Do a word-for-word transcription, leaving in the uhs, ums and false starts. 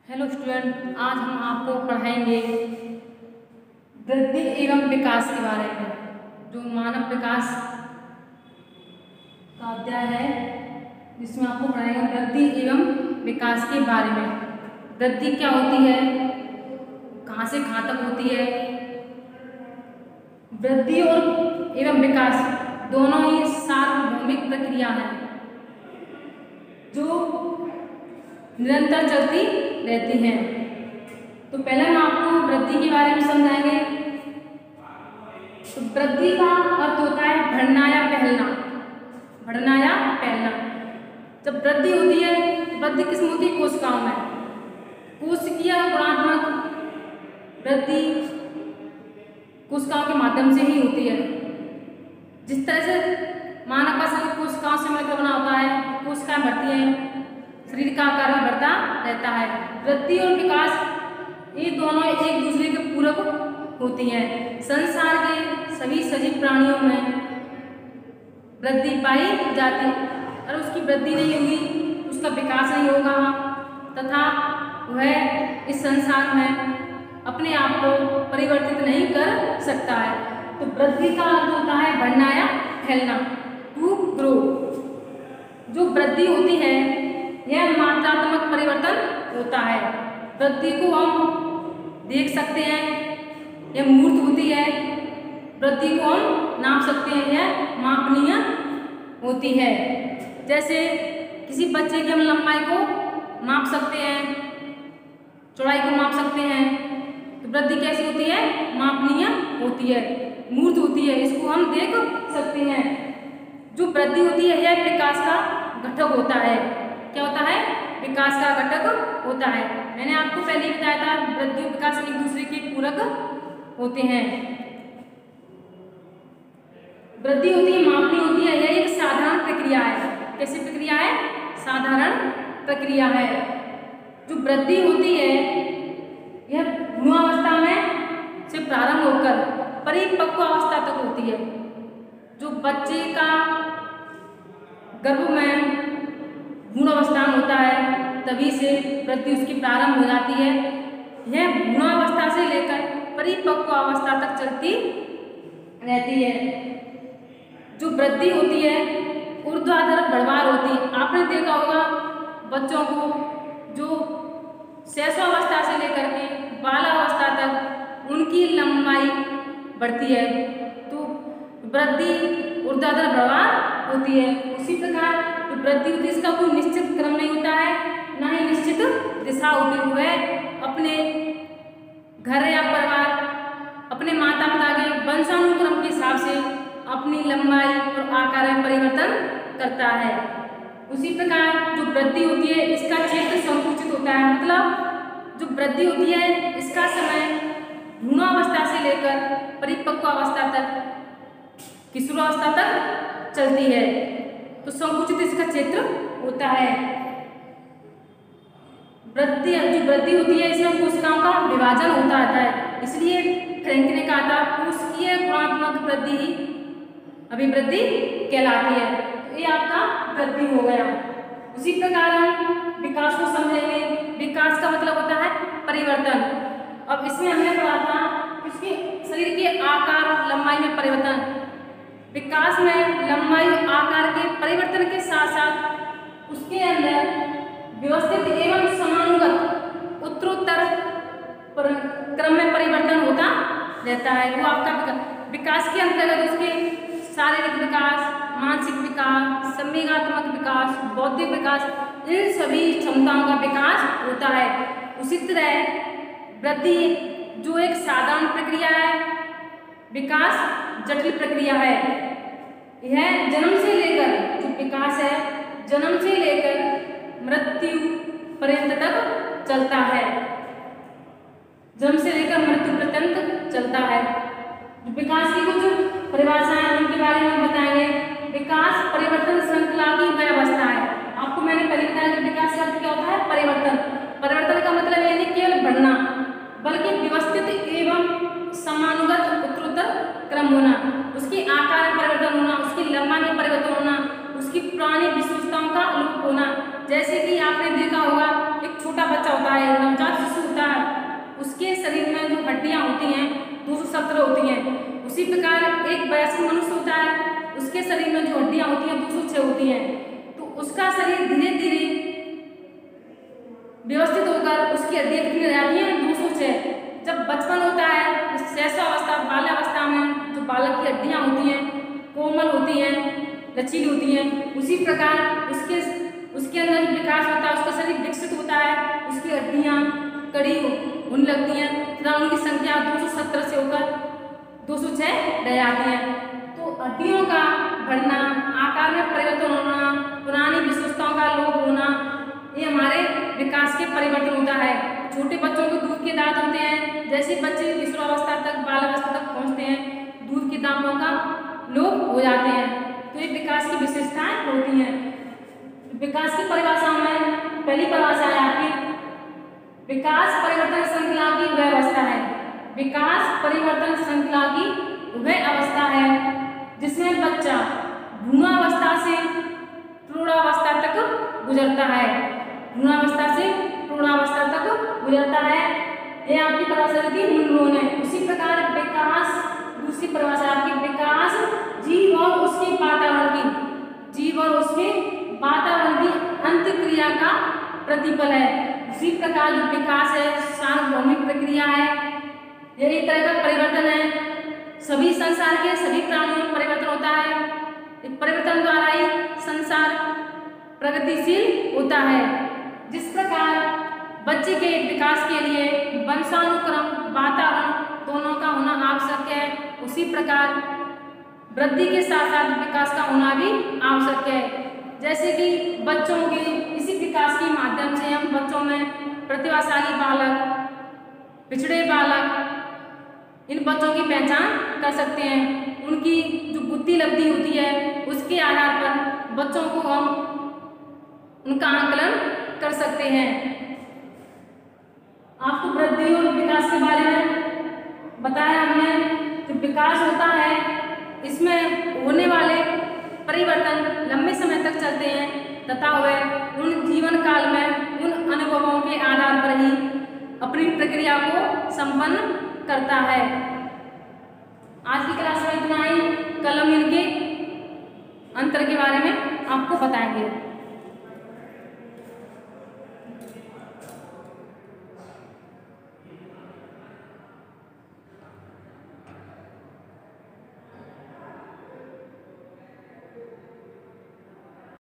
Hello student, आज हम आपको पढ़ाएंगे वृद्धि एवं विकास के बारे में। जो मानव विकास का अध्याय है जिसमें आपको पढ़ाएंगे वृद्धि एवं विकास के बारे में। वृद्धि क्या होती है, कहाँ से कहाँ तक होती है। वृद्धि और एवं विकास दोनों ही सार्वभौमिक प्रक्रिया हैं जो निरंतर चलती रहती हैं। तो पहले हम आपको वृद्धि के बारे में समझाएंगे। तो वृद्धि का अर्थ होता है बढ़ना या फैलना, बढ़ना या फैलना। जब वृद्धि होती है तो वृद्धि किसमें होती है, कोशिकाओं में। कोशिकीय गुणात्मक वृद्धि कोशिकाओं के माध्यम से ही होती है। जिस तरह से मानव का शरीर कोशिकाओं से मिलकर बना होता है, कोशिकाएं बढ़ती हैं, शरीर का आकार भी बढ़ता रहता है। वृद्धि और विकास ये दोनों एक दूसरे के पूरक होती हैं। संसार के सभी सजीव प्राणियों में वृद्धि पाई जाती है। अगर उसकी वृद्धि नहीं होगी उसका विकास नहीं होगा तथा वह इस संसार में अपने आप को परिवर्तित नहीं कर सकता है। तो वृद्धि का अर्थ होता है बढ़ना या फैलना, टू ग्रो। जो वृद्धि होती है यह मात्रात्मक परिवर्तन होता है। वृद्धि को हम देख सकते हैं, यह मूर्त होती है। वृद्धि को हम नाप सकते हैं, यह मापनीय होती है। जैसे किसी बच्चे की हम लंबाई को माप सकते हैं, चौड़ाई को माप सकते हैं। तो वृद्धि कैसी होती है, मापनीय होती है, मूर्त होती है, इसको हम देख सकते हैं। जो वृद्धि होती है यह विकास का घटक होता है। क्या होता है, विकास का घटक होता है। मैंने आपको पहले ही बताया था वृद्धि और विकास एक दूसरे के पूरक होते हैं। वृद्धि होती है मापनीय होती है, यह एक साधारण प्रक्रिया है। कैसी प्रक्रिया है, साधारण प्रक्रिया है। जो वृद्धि होती है यह भ्रूणावस्था में से प्रारंभ होकर परिपक्व अवस्था तक होती है। जो बच्चे का गर्भ में भ्रूणावस्था में होता है तभी से वृद्धि उसकी प्रारंभ हो जाती है। यह भ्रूणावस्था से लेकर परिपक्व अवस्था तक चलती रहती है। जो वृद्धि होती है ऊर्ध्वाधर बढ़वार होती है। आपने देखा होगा बच्चों को जो शैशवावस्था से लेकर के बालावस्था तक उनकी लंबाई बढ़ती है। तो वृद्धि ऊर्ध्वाधर बढ़वार होती है। उसी प्रकार वृद्धि होती है इसका कोई निश्चित क्रम नहीं होता है, ना ही निश्चित दिशा होती हुए अपने घर या परिवार, अपने माता पिता के वंशानुक्रम के हिसाब से अपनी लंबाई और आकार में परिवर्तन करता है। उसी प्रकार जो वृद्धि होती है इसका क्षेत्र संकुचित होता है। मतलब जो वृद्धि होती है इसका समय भ्रूणावस्था से लेकर परिपक्व अवस्था तक, किशोरावस्था तक चलती है। तो संकुचित इसका क्षेत्र होता है। वृद्धि जो वृद्धि होती है इसमें कोशिकाओं का विभाजन होता रहता है। इसलिए फ्रैंक ने कहा था कोशिकीय गुणात्मक वृद्धि ही अभिवृद्धि कहलाती है। तो ये आपका वृद्धि हो गया। उसी प्रकार हम विकास को समझेंगे। विकास का मतलब होता है परिवर्तन। अब इसमें हमने पढ़ा था उसके शरीर के आकार लंबाई में परिवर्तन। विकास में लंबाई आकार के परिवर्तन के साथ साथ उसके अंदर व्यवस्थित एवं समानुगत उत्तरोत्तर क्रम में परिवर्तन होता रहता है। वो आपका विकास के अंतर्गत उसके शारीरिक विकास, मानसिक विकास, संवेगात्मक विकास, बौद्धिक विकास, इन सभी क्षमताओं का विकास होता है। उसी तरह वृद्धि जो एक साधारण प्रक्रिया है, विकास जटिल प्रक्रिया है। यह जन्म से लेकर जो विकास है जन्म से लेकर मृत्यु पर्यंत तक चलता है। जन्म से लेकर मृत्यु पर्यंत चलता है। विकास की कुछ परिभाषाएं उनके बारे में बताएंगे। विकास परिवर्तन श्रृंखला की वह अवस्था है। आपको मैंने पहले बताया कि विकास का अर्थ क्या होता है, परिवर्तन। परिवर्तन का मतलब यह नहीं केवल बढ़ना बल्कि व्यवस्थित एवं समानुगत उत्तरोत्तर क्रम होना, उसकी आकार में परिवर्तन होना, उसकी लंबाई में परिवर्तन होना, उसकी पुरानी विशेषताओं का लुप्त होना। जैसे कि आपने देखा होगा एक छोटा बच्चा होता है, नवजात शरीर में जो हड्डियां होती हैं दो सौ सत्रह होती हैं। उसी प्रकार एक वयस्क मनुष्य होता है, उसके शरीर में जो हड्डियां होती हैं दो सौ छह होती हैं। तो उसका शरीर धीरे धीरे व्यवस्थित होकर उसकी हड्डियां कितनी रह जाती हैं, दो सौ छह। जब बचपन होता है, शैशवावस्था बाल्यावस्था में जो बालक की हड्डियां होती हैं कोमल होती हैं, लचीली होती हैं, उसी प्रकार उसके उसके अंदर विकास होता है, उसका शरीर विकसित होता है, उसकी हड्डियां कड़ी होने लगती हैं तथा उनकी संख्या दो सौ सत्रह से होकर दो सौ छह रह जाती है। तो हड्डियों का बढ़ना, आकार में परिवर्तन होना, पुरानी विशेषताओं का लोप होना, ये हमारे विकास के परिवर्तन होता है। छोटे बच्चों को दूध के दांत होते हैं, जैसे बच्चे किशोरावस्था तक बालावस्था तक पहुंचते हैं दूध के दांतों का लोप हो जाते हैं। तो ये विकास की विशेषताएं होती हैं। विकास की परिभाषा में पहली परिभाषा है आपकी, विकास परिवर्तन श्रृंखला की वह अवस्था है। विकास परिवर्तन श्रृंखला की वह अवस्था है जिसमें बच्चा भ्रूणावस्था से प्रौढ़ावस्था तक गुजरता है। भ्रूणावस्था से प्रौढ़ावस्था तक गुजरता है, ये आपकी परिभाषा थी मूल है। उसी प्रकार विकास, दूसरी परिभाषा आपकी विकास जीव और उसके वातावरण की जीव और उसके वातावरण की अंतःक्रिया का प्रतिफल है। उसी प्रकार जो विकास है सार्वभौमिक प्रक्रिया है, यह एक तरह का परिवर्तन है। सभी संसार के सभी प्राणियों में परिवर्तन होता है, परिवर्तन द्वारा ही संसार प्रगतिशील होता है। जिस प्रकार बच्चे के विकास के लिए वंशानुक्रम वातावरण दोनों का होना आवश्यक है, उसी प्रकार वृद्धि के साथ साथ विकास का होना भी आवश्यक है। जैसे कि बच्चों के इसी विकास के माध्यम से हम बच्चों में प्रतिभाशाली बालक, पिछड़े बालक, इन बच्चों की पहचान कर सकते हैं। उनकी जो बुद्धि लब्धि होती है उसके आधार पर बच्चों को हम उनका आकलन कर सकते हैं। आपको वृद्धि और विकास के बारे में बताया हमने। जो विकास होता है इसमें होने वाले परिवर्तन लंबे समय तक चलते हैं तथा वह उन जीवन काल में उन अनुभवों के आधार पर ही अपनी प्रक्रिया को संपन्न करता है। आज की क्लास में इतना ही। कल हम इनके अंतर के बारे में आपको बताएंगे।